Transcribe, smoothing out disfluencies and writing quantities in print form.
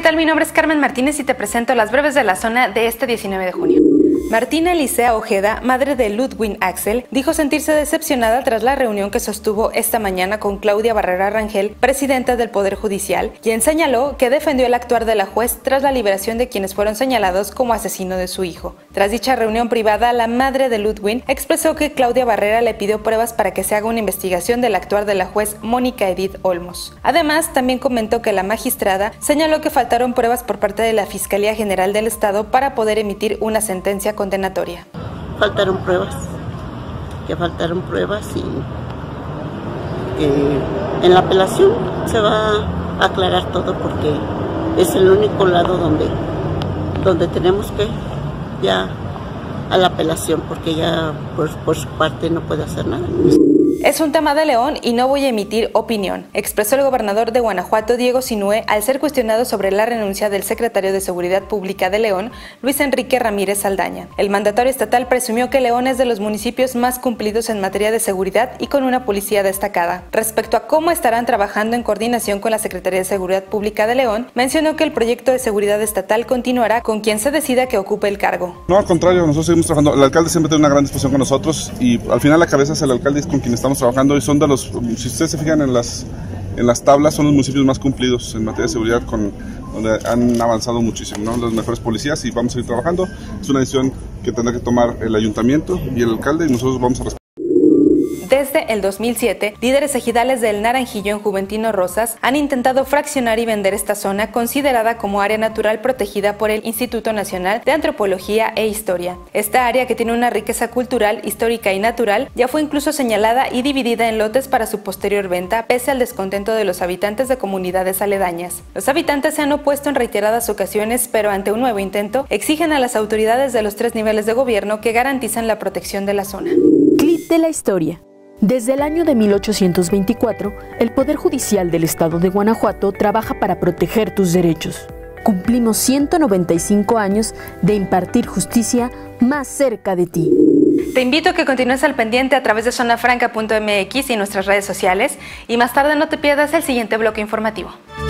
tal? Mi nombre es Carmen Martínez y te presento las breves de la zona de este 19 de junio. Martina Elisea Ojeda, madre de Ludwig Axel, dijo sentirse decepcionada tras la reunión que sostuvo esta mañana con Claudia Barrera Rangel, presidenta del Poder Judicial, quien señaló que defendió el actuar de la juez tras la liberación de quienes fueron señalados como asesino de su hijo. Tras dicha reunión privada, la madre de Ludwig expresó que Claudia Barrera le pidió pruebas para que se haga una investigación del actuar de la juez Mónica Edith Olmos. Además, también comentó que la magistrada señaló que faltaron pruebas por parte de la Fiscalía General del Estado para poder emitir una sentencia condenatoria. Faltaron pruebas y en la apelación se va a aclarar todo porque es el único lado donde tenemos que ya a la apelación porque ya por su parte no puede hacer nada. Es un tema de León y no voy a emitir opinión, expresó el gobernador de Guanajuato, Diego Sinue, al ser cuestionado sobre la renuncia del secretario de Seguridad Pública de León, Luis Enrique Ramírez Saldaña. El mandatario estatal presumió que León es de los municipios más cumplidos en materia de seguridad y con una policía destacada. Respecto a cómo estarán trabajando en coordinación con la Secretaría de Seguridad Pública de León, mencionó que el proyecto de seguridad estatal continuará con quien se decida que ocupe el cargo. No, al contrario, nosotros seguimos trabajando. El alcalde siempre tiene una gran disposición con nosotros y al final la cabeza es el alcalde con quien estamos trabajando y son de los, si ustedes se fijan en las tablas, son los municipios más cumplidos en materia de seguridad, donde han avanzado muchísimo, ¿no? Los mejores policías y vamos a seguir trabajando. Es una decisión que tendrá que tomar el ayuntamiento y el alcalde y nosotros vamos a respetar. Desde el 2007, líderes ejidales del Naranjillo en Juventino Rosas han intentado fraccionar y vender esta zona considerada como área natural protegida por el Instituto Nacional de Antropología e Historia. Esta área, que tiene una riqueza cultural, histórica y natural, ya fue incluso señalada y dividida en lotes para su posterior venta, pese al descontento de los habitantes de comunidades aledañas. Los habitantes se han opuesto en reiteradas ocasiones, pero ante un nuevo intento, exigen a las autoridades de los 3 niveles de gobierno que garantizan la protección de la zona. Clip de la historia. Desde el año de 1824, el Poder Judicial del Estado de Guanajuato trabaja para proteger tus derechos. Cumplimos 195 años de impartir justicia más cerca de ti. Te invito a que continúes al pendiente a través de zonafranca.mx y nuestras redes sociales, y más tarde no te pierdas el siguiente bloque informativo.